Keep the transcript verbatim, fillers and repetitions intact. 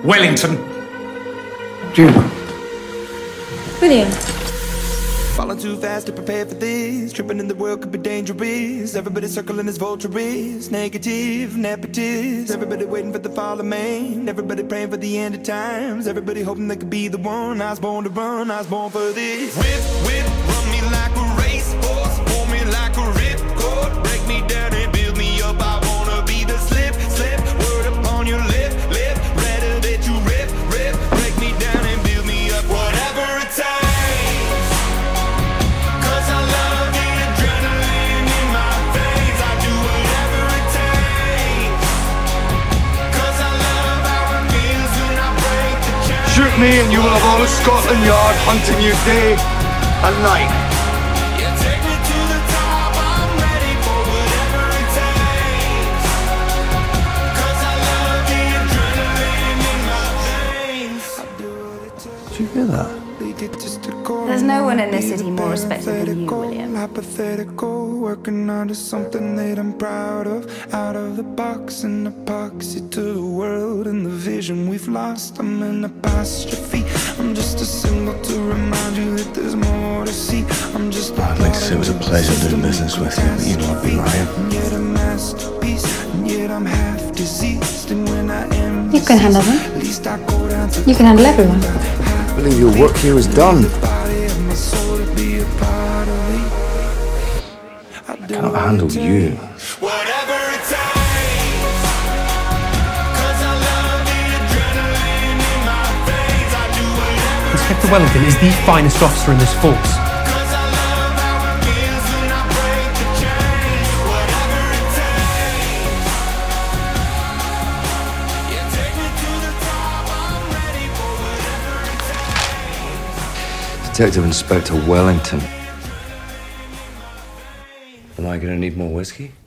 Wellington. June. William. Falling too fast to prepare for this. Tripping in the world could be dangerous. Everybody circling as vultures. Negative, nepotist. Everybody waiting for the fall of man. Everybody praying for the end of times. Everybody hoping they could be the one. I was born to run, I was born for this. Whip, whip, run me like a racehorse. Pull me like a ripcord. Break me down and build me up. I wanna be the slip, slip. Word upon your lip, lip. Rather that you rip, rip. Break me down and build me up. Whatever it takes. Shoot me and you will have all of Scotland Yard hunting you day and night. You take me to the top, I'm ready for whatever it takes. 'Cause I love the adrenaline in my veins. I do what it takes. Did you hear that? There's no one in this city more respected than you, William. Hypothetical, working onto something that I'm proud of. Out of the box, an epoxy to the world and the vision we've lost. I'm an apostrophe. I'm just a symbol to remind you that there's more to see. I'm just. I'd like to say it was a pleasure doing business with you, but you know I'd be lying. Yet a masterpiece, and yet I'm half diseased. And when I am, You can handle them. at least I go down to. You can handle everyone. I believe your work here is done. I can't handle you. Whatever it takes. 'Cause I love the adrenaline in my veins. I do whatever. Inspector Wellington is the finest officer in this force. 'Cause I love how it feels when I break the chains. Whatever it takes. You take me to the top. I'm ready for whatever it takes. Detective Inspector Wellington. Am I going to need more whiskey?